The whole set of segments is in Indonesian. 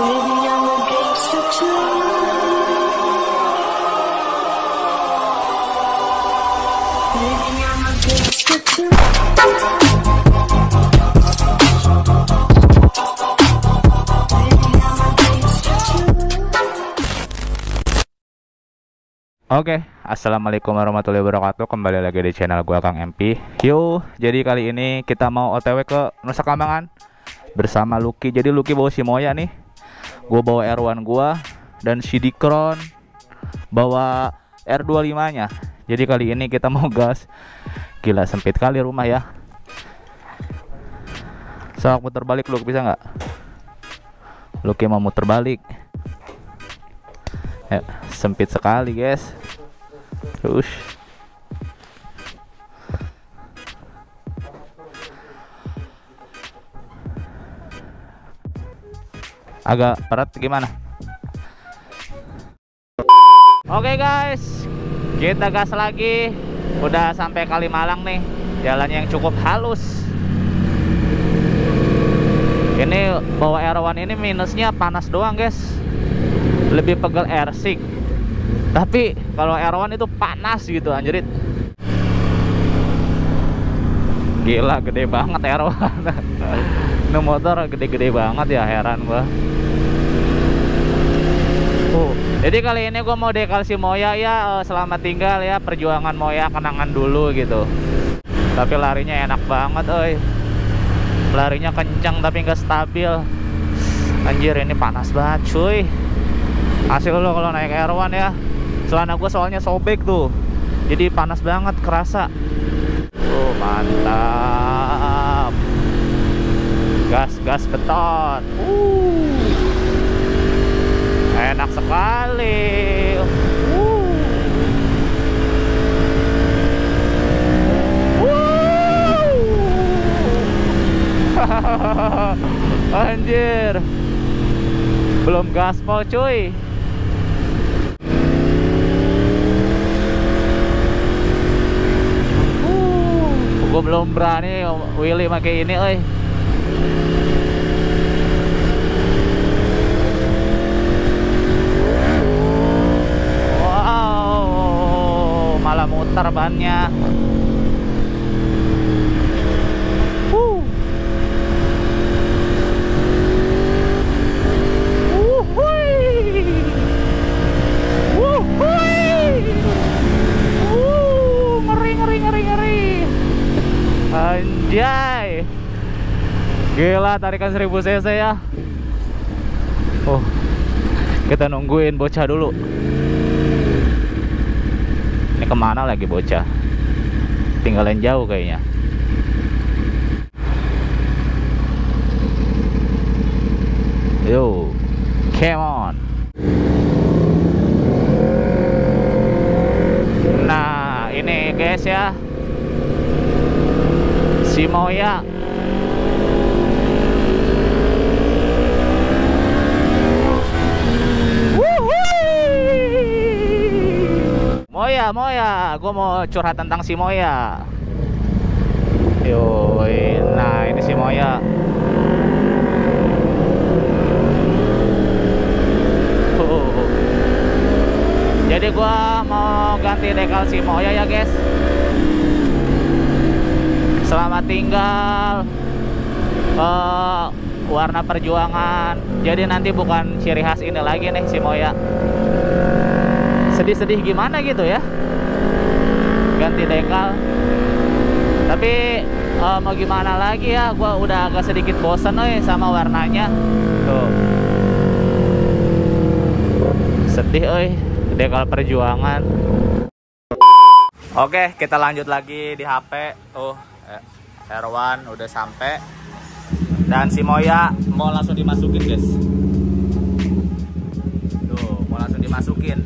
Oke, assalamualaikum warahmatullahi wabarakatuh. Kembali lagi di channel gua Kang MP. Yo, jadi kali ini kita mau OTW ke Nusa Kambangan bersama Lucky. Jadi Lucky bawa si Moya nih, gua bawa R1 gua, dan si Dikron bawa R25 nya. Jadi kali ini kita mau gas. Gila sempit kali rumah ya. Sok muter balik Lucky, bisa nggak? Lucky mau muter balik. Ya, sempit sekali guys. Terus agak berat gimana? Oke guys, kita gas lagi. Udah sampai Kalimalang nih. Jalannya yang cukup halus. Ini bawa R1 ini minusnya panas doang guys. Lebih pegel R6. Tapi kalau R1 itu panas gitu anjrit. Gila gede banget R1. Ini motor gede-gede banget ya, heran gua. Jadi kali ini gua mau dekal si Moya ya. Selamat tinggal ya, perjuangan Moya, kenangan dulu gitu. Tapi larinya enak banget euy. Larinya kencang tapi nggak stabil. Anjir ini panas banget cuy. Asli lo kalau naik R1 ya. Celana gue soalnya sobek tuh, jadi panas banget kerasa. Mantap. Gas beton. Enak sekali. Anjir, belum gaspol cuy. Gue belum berani Willy pakai ini, oi. Wow, malah muter bannya. Anjay, gila tarikan 1000 cc ya. Kita nungguin bocah dulu. Ini kemana lagi bocah? Tinggalin jauh kayaknya. Yo, come on. Nah ini guys ya, si Moya. Moya, gue mau curhat tentang si Moya. Yoi, nah ini si Moya. Jadi gue mau ganti dekal si Moya ya guys. Selamat tinggal, warna perjuangan. Jadi nanti bukan ciri khas ini lagi nih si Moya. Sedih-sedih gimana gitu ya, ganti dekal. Tapi mau gimana lagi ya, gua udah agak sedikit bosan nih sama warnanya. Tuh, sedih dekal perjuangan. Oke, kita lanjut lagi di HP. Tuh R1 udah sampai, dan si Moya mau langsung dimasukin guys. Tuh mau langsung dimasukin.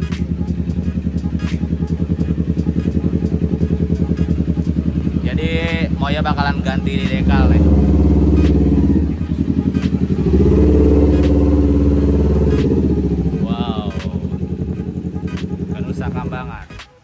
Jadi Moya bakalan ganti di dekal nih. Wow, ke Nusa Kambangan.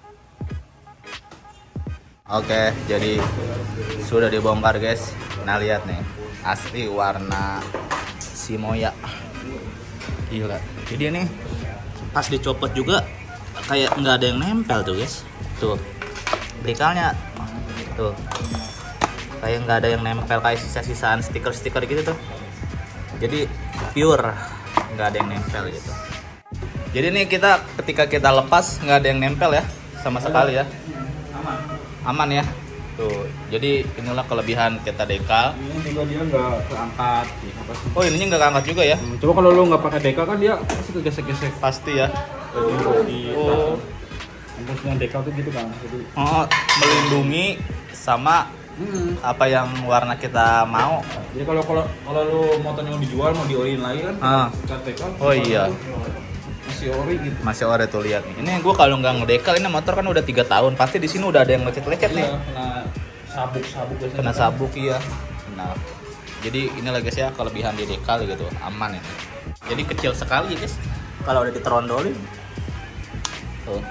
Oke, jadi sudah dibongkar guys. Nah lihat nih, asli warna si Moya. Gila. Jadi ini pas dicopot juga kayak nggak ada yang nempel tuh guys. Tuh dekalnya tuh kayak nggak ada yang nempel, kayak sisa-sisaan stiker-stiker gitu tuh. Jadi pure, nggak ada yang nempel gitu. Jadi nih ketika kita lepas nggak ada yang nempel ya sama sekali ya. Aman ya. Tuh, jadi inilah kelebihan kita dekal. Ini juga dia nggak keangkat. Oh, ininya nggak keangkat juga ya? Coba kalau lu nggak pakai dekal kan dia pasti kegesek-gesek. Pasti ya. Oh. Untuk semua dekal tuh gitu kan. Jadi Melindungi sama apa yang warna kita mau. Jadi kalau lu motornya mau dijual, mau diolin lagi kan, dekal. Oh iya. Masih ori gitu. Masih ori tuh, lihat nih. Ini gua kalau nggak ngedekal, ini motor kan udah 3 tahun, pasti di sini udah ada yang lecet-lecet nih. Iya, kena sabuk biasanya. Kena sabuk iya. Nah, jadi ini guys ya kelebihan di dekal gitu, aman ini. Jadi kecil sekali guys. Kalau udah diterondolin. Tuh.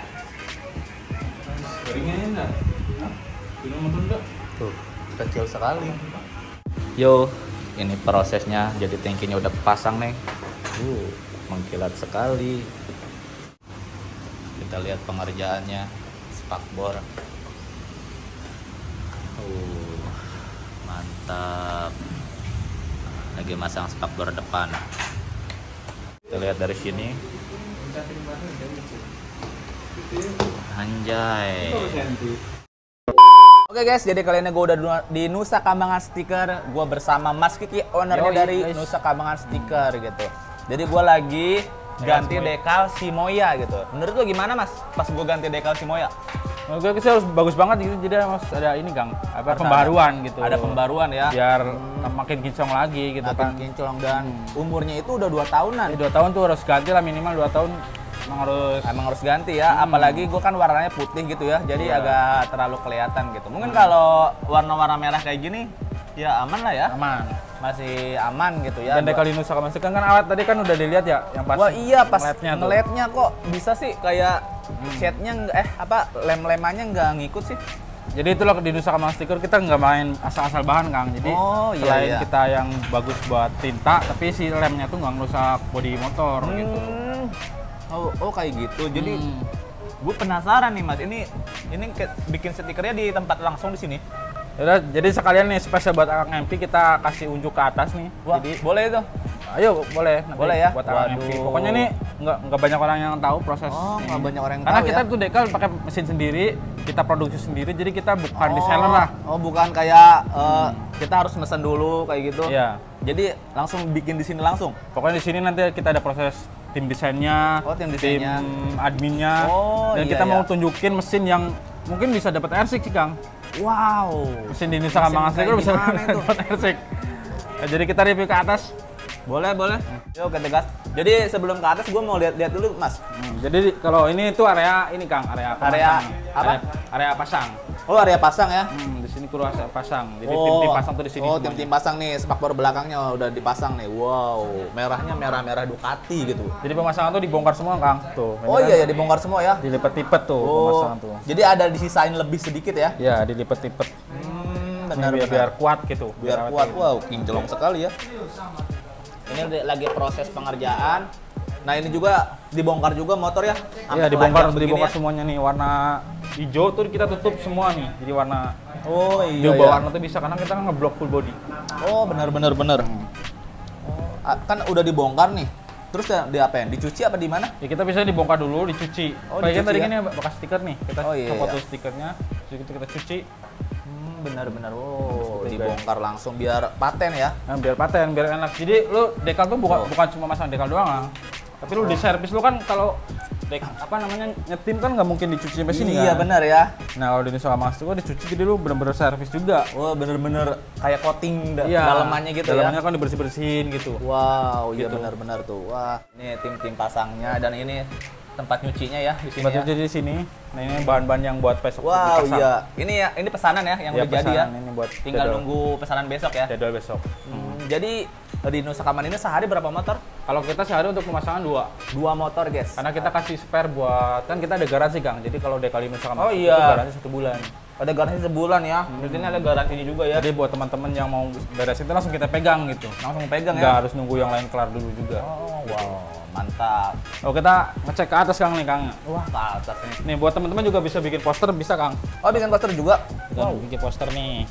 Ringnya enggak? Ini motor enggak? Tuh, kecil sekali. Yo, ini prosesnya, jadi tangkinya udah pasang nih. Mengkilat sekali. Kita lihat pengerjaannya, spakbor. Mantap. Lagi masang spakbor depan. Kita lihat dari sini. Anjay. Oke guys, jadi kali ini gue udah di Nusa Kambangan Stiker. Gue bersama Mas Kiki, ownernya dari Nusa Kambangan Stiker gitu. Jadi gue lagi ganti dekal Shimoya gitu. Menurut lo gimana Mas, pas gue ganti dekal Shimoya? Menurut gue sih harus bagus banget gitu, jadi harus ada ini Kang, apa pembaruan gitu. Ada pembaruan ya. Biar makin kinclong lagi gitu makin kan. kinclong dan umurnya itu udah 2 tahunan. 2 tahun tuh harus ganti lah, minimal 2 tahun emang harus ganti ya. Apalagi gue kan warnanya putih gitu ya, jadi agak terlalu kelihatan gitu. Mungkin kalau warna-warna merah kayak gini ya aman lah ya. Aman. Masih aman gitu ya. Dan dekal Nusa Kambangan Stiker kan awet tadi kan udah dilihat ya yang pas. Wah iya, pas ngeliatnya kok bisa sih kayak shade-nya lem-lemannya nggak ngikut sih. Jadi itulah di Nusa Kambangan Stiker kita nggak main asal-asal bahan Kang. Jadi selain kita yang bagus buat tinta, tapi si lemnya tuh nggak ngerusak bodi motor gitu. Oh kayak gitu. Jadi gue penasaran nih Mas, ini bikin stikernya di tempat langsung di sini. Yaudah, jadi sekalian nih spesial buat Akang MP kita kasih unjuk ke atas nih. Wah, jadi boleh itu? Ayo, boleh. Boleh ya? Buat Akang MP. Pokoknya nih nggak banyak orang yang tahu proses. Oh, nggak banyak orang yang karena tahu kita ya? tuh dekal pakai mesin sendiri, kita produksi sendiri, jadi kita bukan reseller lah. Oh, bukan kayak kita harus mesen dulu kayak gitu. Iya. Jadi langsung bikin di sini langsung. Pokoknya di sini nanti kita ada proses tim desainnya, tim desainnya, tim adminnya, dan iya, kita mau tunjukin mesin yang mungkin bisa dapat air sih Kang. Wow. Mesin di Nusa Kambangan Stiker bisa dapat air. Nah, jadi kita review ke atas. Boleh. Yuk kita gas. Jadi sebelum ke atas gue mau lihat dulu Mas. Jadi kalau ini tuh area ini Kang, area apa? Area pasang. Oh, area pasang ya. Di sini kurang pasang. Jadi tim pasang tuh di sini. Oh, tim pasang nih, spakbor belakangnya udah dipasang nih. Wow, merahnya merah Ducati gitu. Jadi pemasangan tuh dibongkar semua Kang. Tuh. Oh iya ya, dibongkar semua ya. Dilipet-lipet tuh pemasangan tuh. Jadi ada disisain lebih sedikit ya? Iya, dilipet-lipet. Benar. Biar kuat gitu. Biar kuat. Wow, kinclong sekali ya. Ini lagi proses pengerjaan. Nah, ini juga dibongkar juga motor ya? Iya, dibongkar semuanya nih. Warna hijau tuh kita tutup semua nih. Jadi warna diubah warna tuh bisa karena kita kan ngeblok full body. Oh, benar. Kan udah dibongkar nih. Terus diapain? Dicuci apa di mana? Ya kita bisa dibongkar dulu, dicuci. Oh, kayak tadi ya? kan bekas stiker nih. Kita copot stikernya, terus kita cuci. Benar. Oh, dibongkar langsung biar paten ya? Nah, biar paten, biar enak. Jadi lu dekal tuh bukan cuma masang dekal doang lah. Tapi lu di servis lu kan kalau nyetim kan nggak mungkin dicuci sampai sini kan? Iya benar ya. Nah kalau di Nusa Kambangan Stiker dicuci, jadi lu bener-bener servis juga. Oh bener-bener kayak coating dalamannya gitu ya? Dalamannya kan dibersih-bersihin gitu. Wow, iya benar-benar tuh. Wah, ini tim pasangnya dan ini tempat nyucinya ya di sini. Tempat nyuci di sini. Nah ini bahan-bahan yang buat besok. Wow iya. Ini pesanan ya yang udah jadi ya. Ini buat tinggal nunggu pesanan besok ya. Jadwal besok. Jadi di Nusa Kambangan ini sehari berapa motor? Kalau kita sehari untuk pemasangan 2 motor guys. Karena kita kasih spare buat, kan kita ada garansi Kang. Jadi kalau dekal Nusa Kambangan itu garansi 1 bulan. Ada garansi sebulan ya. Berarti ini ada garansinya juga ya. Jadi buat teman-teman yang mau beresin itu langsung kita pegang gitu. Langsung pegang Nggak ya. harus nunggu yang lain kelar dulu juga. Oh, wow. Mantap. Oh, kita ngecek ke atas Kang nih, Kang. Wah, ke atas nih. Nih buat teman-teman juga bisa bikin poster, bisa Kang. Oh, bikin poster juga. Kita Wow. bikin poster nih.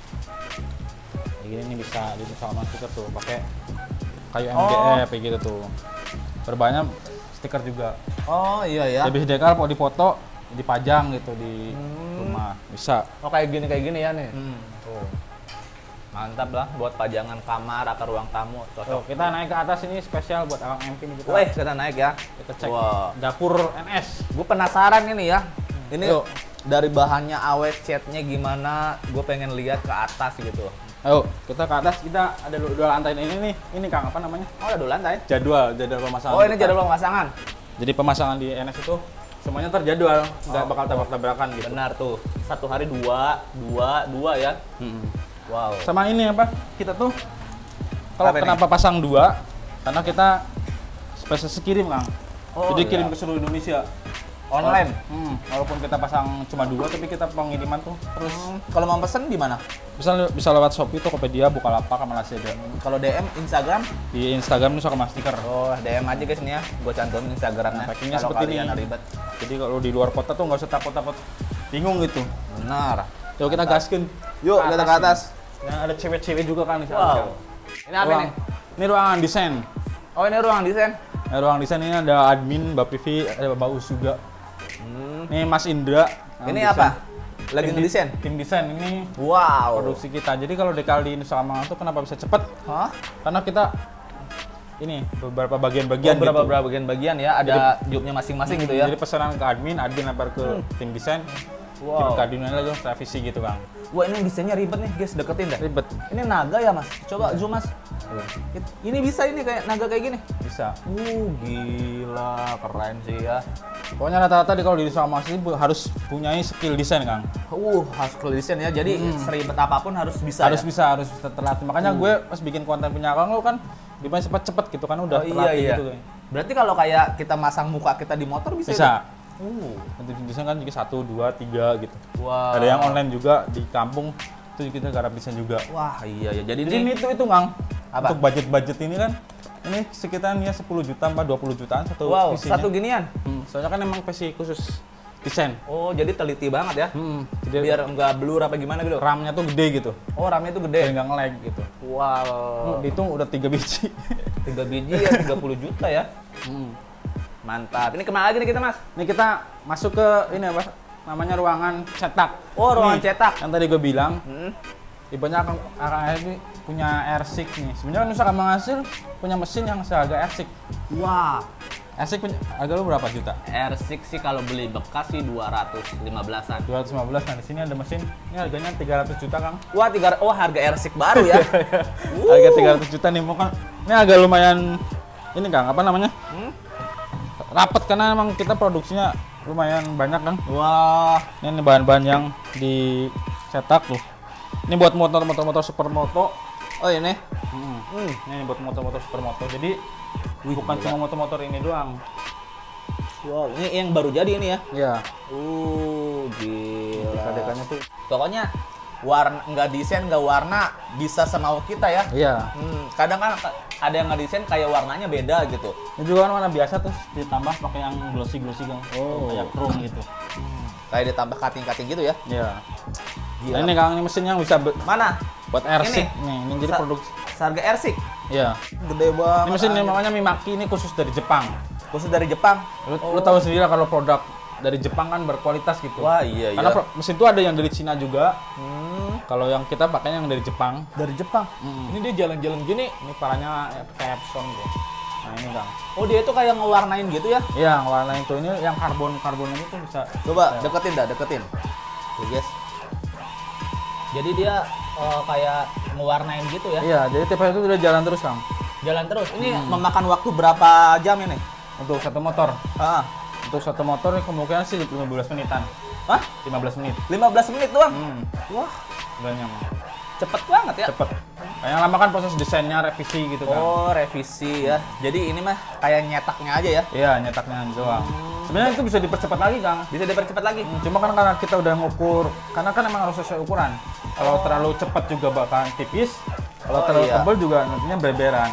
Kayak gini nih bisa sama stiker tuh, pakai kayu MDF kayak gitu tuh. Berbanyak stiker juga. Oh, iya ya. Habis dekal mau dipoto, dipajang gitu di rumah. Bisa. Oh, kayak gini ya nih. Tuh. Mantap lah buat pajangan kamar atau ruang tamu. So, Cocok. kita naik ke atas ini spesial buat Akang MP nih kita. Weh, kita naik ya. Kita cek Wah. dapur NS. Gue penasaran ini ya. Ini Yuk. dari bahannya awet, catnya gimana? Gue pengen lihat ke atas gitu. Ayo, kita ke atas. Kita ada dua lantai ini nih. Ini Kang apa namanya? Oh, ada dua lantai. Jadwal pemasangan. Oh, ini kita. jadwal pemasangan. Jadi pemasangan di NS itu semuanya terjadwal, nggak bakal tabrak-tabrakan gitu. Benar tuh. Satu hari dua ya. Wow. Sama ini apa? Kita tuh kalau Apa ini? kenapa pasang dua? Karena kita spesies kirim, Kang. Oh, Jadi iya. kirim ke seluruh Indonesia. Online. Walaupun kita pasang cuma dua, tapi kita pengiriman tuh terus. Kalau mau pesen di mana? Bisa lewat Shopee, Tokopedia, Bukalapak, sama Lazada. Kalau DM Instagram? Di Instagram ini suka stiker. Oh, DM aja guys nih ya. Gue cantumin Instagramnya. Nah, packingnya Kalau seperti kalian ini. ribet. Jadi kalau di luar kota tuh nggak usah takut-takut bingung gitu. Benar. Yuk kita gaskin. Yuk, kita ke atas. Nah, ada cewek-cewek juga kan di Wow. Ini apa Ruang- nih? Ini ruangan desain. Oh, ini ruang desain. Nah, ruang desain ini ada admin, Mbak Pivi, ada Mbak Us juga. Ini Mas Indra. Ini desain. apa? Lagi Tim ngedesain? Tim desain ini Wow. produksi kita. Jadi kalau dekal di Nusa Kambangan tuh kenapa bisa cepet? Hah? Karena kita ini beberapa bagian-bagian Beberapa gitu. bagian-bagian ya, ada jobnya masing-masing gitu ya. Jadi pesanan ke admin lempar ke tim desain. Wow. Tim ke admin lagi revisi gitu, Kang. Wah, ini desainnya ribet nih guys, deketin dah. Ribet. Ini naga ya mas? Coba zoom mas. Ini bisa ini kayak naga kayak gini? Bisa. Gila, keren sih ya. Pokoknya rata-rata di kalau di Nusa Kambangan ini harus punyai skill desain, Kang. Harus desain ya. Jadi seribet apapun harus bisa. Harus ya? bisa, harus terlatih. Makanya gue pas bikin konten punya Kang lo kan gimana cepet-cepet gitu kan udah terlatih gitu. Berarti kalau kayak kita masang muka kita di motor bisa? Bisa. Ya? Nanti desain kan juga 1, 2, 3 gitu. Wah. Ada yang online juga di kampung itu kita garap desain juga. Wah iya ya. Jadi Jadi ini itu Kang. Apa? Untuk budget ini kan ini sekitarnya 10 juta, 20 jutaan satu wow, PC-nya. satu ginian. Soalnya kan emang PC khusus desain. Oh, jadi teliti banget ya. Jadi Biar nggak blur apa gimana gitu. RAM-nya tuh gede gitu. Oh, RAM-nya itu Biar gede. nggak nge-lag gitu. Wow. Dihitung udah 3 biji. 3 biji ya 30 juta ya. Mantap. Ini kemana lagi nih kita, Mas? Ini kita masuk ke ini apa? Namanya ruangan cetak. Oh, ruangan Nih, cetak. Yang tadi gue bilang, Hmm. ibaratnya Akang ini punya AirSig nih. Sebenarnya Nusa Kambangan Hasil punya mesin yang seharga AirSig. Wah. AirSig punya harga lu berapa juta? R6 sih kalau beli bekas sih 215-an. 215. Nah, di sini ada mesin. Ini harganya 300 juta, Kang. Wah, harga R6 baru ya. Harga 300 juta nih, mau kan. Ini agak lumayan ini, Kang, apa namanya? Rapet karena emang kita produksinya lumayan banyak, Kang. Wah. Ini bahan-bahan yang dicetak tuh. Ini buat motor supermoto. Oh, ini. Ini buat motor supermoto. Jadi bukan cuma motor ini doang. Wow, ini yang baru jadi ini ya. Iya. Gila. Kadekannya tuh. Pokoknya warna nggak desain nggak warna bisa semau kita ya. Iya. Kadang kan ada yang nggak desain kayak warnanya beda gitu. Ini juga kan warna biasa terus ditambah pakai yang glossy Kang. Kayak chrome gitu. Kayak ditambah cutting gitu ya. Iya. Gila. Nah, ini Kang, ini mesin yang bisa Mana? buat AirSig Ini? nih. Ini jadi produksi. Harga R6 Iya. gede banget. Ini mesin anjir. namanya Mimaki, ini khusus dari Jepang. Khusus dari Jepang. Lu tahu sendiri lah kalau produk dari Jepang kan berkualitas gitu. Wah, iya. Karena mesin itu ada yang dari Cina juga. Kalau yang kita pakainya yang dari Jepang. Dari Jepang. Ini dia jalan-jalan gini, ini parahnya kayak Epson gitu. Nah ini Kang. Oh, dia itu kayak ngewarnain gitu ya. Iya, warna itu ini yang karbon ini tuh bisa. Coba deketin. Tuh, guys. Jadi dia kayak ngewarnain gitu ya. Iya, jadi tipe itu udah jalan terus Kang. Jalan terus. Ini memakan waktu berapa jam ini? Untuk satu motor. Ah. Untuk satu motor ini kemungkinan sih 15 menitan. Hah? 15 menit. 15 menit doang? Wah, Udah nyaman. cepet banget ya. Cepet. Yang lama kan proses desainnya, revisi gitu kan. Oh, revisi ya. Jadi ini mah kayak nyetaknya aja ya. Iya, nyetaknya doang. Sebenarnya itu bisa dipercepat lagi, Kang. Bisa dipercepat lagi. Cuma kan karena kita udah ngukur, karena kan emang harus sesuai ukuran. Kalau terlalu cepat juga bakal tipis, kalau terlalu tebal juga nantinya beberan.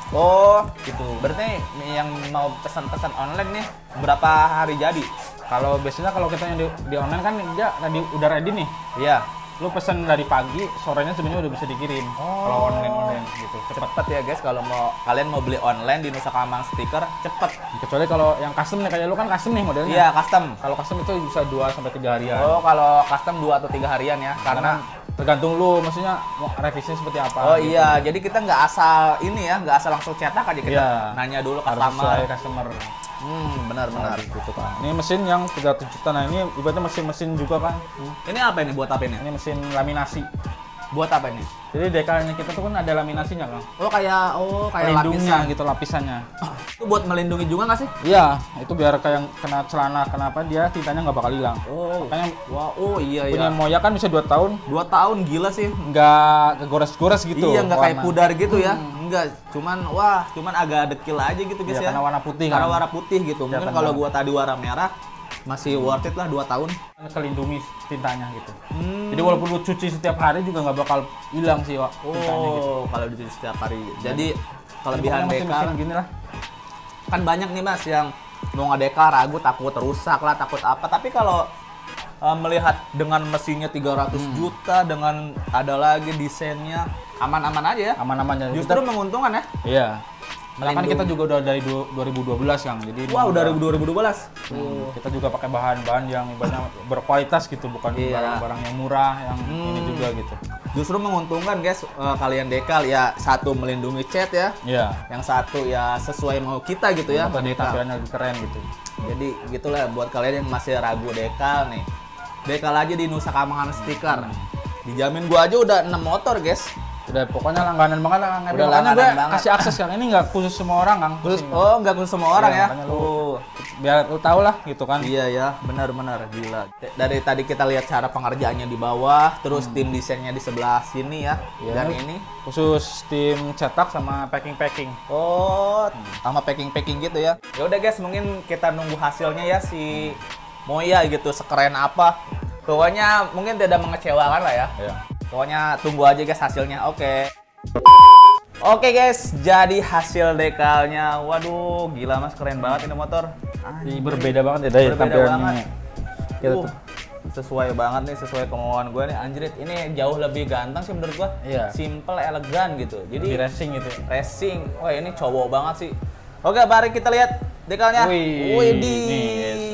Oh, gitu. Berarti yang mau pesan-pesan online nih berapa hari jadi? Kalau biasanya kalau kita yang di online kan dia udah ready nih. Iya. Lu pesen dari pagi, sorenya sebenarnya udah bisa dikirim. Kalau online gitu. Cepet ya guys, kalau kalian mau beli online di Nusa Kambangan Stiker, cepet. Kecuali kalau yang custom nih, kayak lu kan custom nih modelnya. Iya, custom. Kalau custom itu bisa 2 sampai 3 harian. Oh, kalau custom 2 atau 3 harian ya, karena tergantung lu, maksudnya mau revisinya seperti apa. oh gitu. iya, jadi kita nggak asal ini ya, nggak asal langsung cetak aja, kita Iya. nanya dulu Harus customer. sesuai customer. Benar-benar. Gitu kan. Ini mesin yang 300 juta. Nah, ini ibaratnya mesin juga kan. Ini apa ini? Buat apa ini? Ini mesin laminasi. Buat apa ini? Jadi dekalnya kita tuh kan ada laminasinya, Kang. Oh kayak Pelindungnya lapisan. gitu, lapisannya. Itu buat melindungi juga nggak sih? Iya, itu biar kayak kena celana, kenapa dia tintanya nggak bakal hilang. Oh, Makanya wah, oh iya punya ya. Moya kan bisa 2 tahun 2 tahun gila sih. nggak kegores-gores gitu. Iya, nggak kayak warna. pudar gitu ya. Enggak, cuman agak dekil aja gitu guys Iya, ya. karena warna putih Karena kan. warna putih gitu. Mungkin Kelihatan kalau banget. gua tadi warna merah masih worth it lah 2 tahun. Kelindungi tintanya gitu. Jadi walaupun lu cuci setiap hari juga nggak bakal hilang sih, Wak, tintanya gitu. Oh, kalau dicuci setiap hari. Jadi kelebihan Pokoknya dekal mesin gini lah. kan banyak nih Mas yang mau ngedekal ragu takut rusak lah, takut apa. Tapi kalau melihat dengan mesinnya 300 juta dengan ada lagi desainnya aman-aman aja ya. Aman-aman aja. Justru menguntungkan ya. Iya. Nah, kan Melindungi. kita juga udah dari 2012 Kang. Jadi Wow, memang dari udah- 2012. Kita juga pakai bahan-bahan yang ibaratnya berkualitas gitu, bukan Iya. barang-barang yang murah yang ini juga gitu. Justru menguntungkan guys, kalian dekal ya, satu melindungi cat ya, Iya. yang satu ya sesuai mau kita gitu ya. Tadi dekal. tampilannya lebih keren gitu. Jadi gitulah buat kalian yang masih ragu dekal nih. Dekal aja di Nusa Kambangan Stiker. Dijamin gua aja udah 6 motor guys. Udah pokoknya langganan banget lah Kang. Udah Makanya gue langganan banget. kasih akses Kang. Ini nggak khusus semua orang Kang. Terus Ini. oh nggak khusus semua orang Iya, ya. makanya lu- Oh. Biar lu tahu lah gitu kan. Iya ya, benar-benar gila. Dari tadi kita lihat cara pengerjaannya di bawah, terus tim desainnya di sebelah sini ya. Iya. Dan ini Khusus tim cetak sama packing. oh, sama packing-packing gitu ya. Ya udah guys, mungkin kita nunggu hasilnya ya si Moya gitu, sekeren apa. Pokoknya mungkin tidak mengecewakan lah ya. Iya. Pokoknya tunggu aja guys hasilnya. Oke guys, jadi hasil dekalnya. Waduh, gila Mas, keren banget ini motor. Jadi berbeda banget ya dari Berbeda tampilannya. banget. Kita tuh. Sesuai banget nih, sesuai kemauan gue nih, anjrit. Ini jauh lebih ganteng sih menurut gue. Iya. Simple, elegan gitu. Jadi Jadi racing gitu. racing. Wah, ini cowok banget sih. Oke, mari kita lihat dekalnya. Wih, Widih, nih,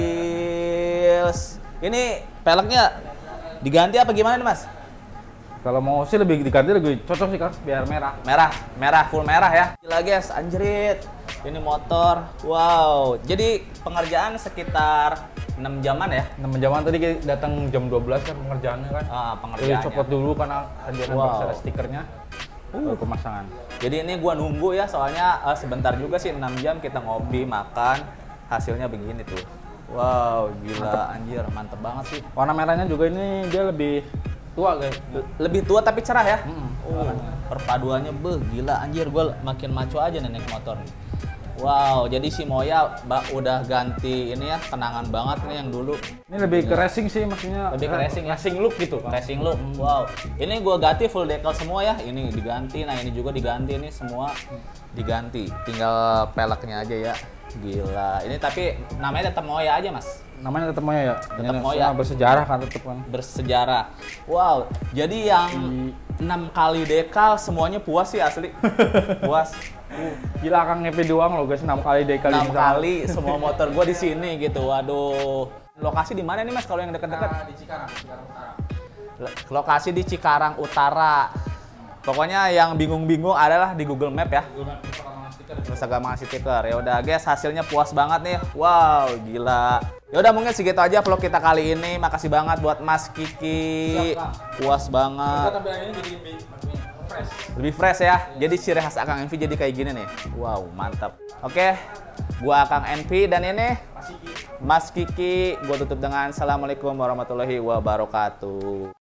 gils. Ini peleknya diganti apa gimana nih Mas? Kalau mau sih lebih diganti lebih cocok sih Kang, biar merah. Merah, full merah ya. Gila guys, anjrit. Ini motor, wow. Jadi pengerjaan sekitar 6 jaman ya? 6 jaman tadi kita datang jam 12 kan pengerjaannya kan. Jadi Pengerjaannya. copot dulu karena dia kan Wow. ada stikernya. Baru pemasangan. Jadi ini gua nunggu ya, soalnya sebentar juga sih, 6 jam kita ngopi, makan, hasilnya begini tuh. Wow, gila, anjir, mantep banget sih. Warna merahnya juga ini dia lebih tua guys. Lebih tua tapi cerah ya. Perpaduannya gila anjir, gua makin maco aja nih naik motor nih. Wow, jadi si Moya udah ganti ini ya, kenangan banget nih yang dulu. Ini lebih ke racing sih maksudnya. Lebih ke racing ya? Racing look gitu Kang. Racing look, wow. Ini gua ganti full decal semua ya. Ini diganti, nah ini juga diganti, ini semua diganti. Tinggal peleknya aja ya. Gila. Ini tapi namanya tetap Moya aja, Mas. Namanya tetap Moya ya. Tetap Ini Moya. soalnya bersejarah kan tetap kan. Bersejarah. Wow. Jadi yang 6 kali dekal semuanya puas sih asli. Puas. Gila Kang ngepe doang loh guys, 6 kali dekal 6 kali semua motor gua di sini gitu. Waduh. Lokasi di mana nih, Mas, kalau yang dekat-dekat? Di Cikarang Utara. Lokasi di Cikarang Utara. Pokoknya yang bingung-bingung adalah di Google Map ya. Nusa Kambangan Stiker. Ya udah guys, hasilnya puas banget nih. Wow, gila. Ya udah mungkin segitu aja vlog kita kali ini. Makasih banget buat Mas Kiki. Siap, Kang. Puas banget. Tampilannya jadi lebih fresh. Lebih fresh ya. Jadi ciri khas Akang Envy jadi kayak gini nih. Wow, mantap. Oke. Gua Akang Envy dan ini Mas Kiki. Gua tutup dengan assalamualaikum warahmatullahi wabarakatuh.